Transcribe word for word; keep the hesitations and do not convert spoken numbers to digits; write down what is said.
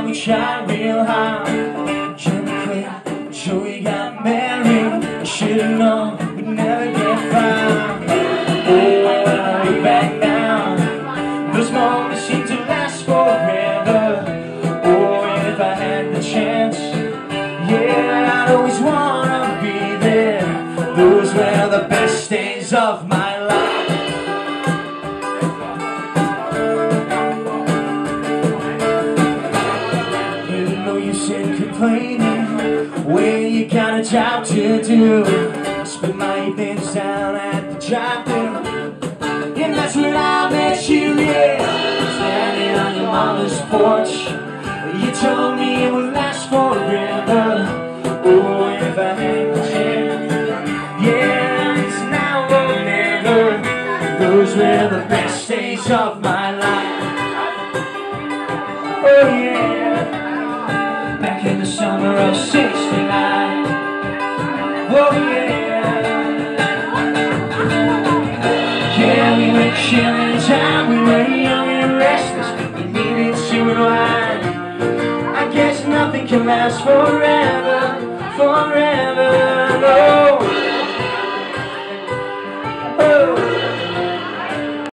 we tried real hard. Jenny quit, Joey got married. I should've known we'd never get far. Oh, when I look back now, those moments seem to last forever. Oh, and if I had the chance, yeah, I'd always wanna be there. Those were the best days of my life. Even though you said complaining, well, you got a job to do. Spend my evenings down at the drive-thru, and that's when I met you, yeah. Standing on your mama's porch, you told me it would last forever. Oh, if I had the chance, yeah, it's now or never. Those were the best days of my life. Oh yeah, back in the summer of sixty-nine. Oh yeah, yeah, we were killing time. We were young and restless. We needed to unwind. I guess nothing can last forever.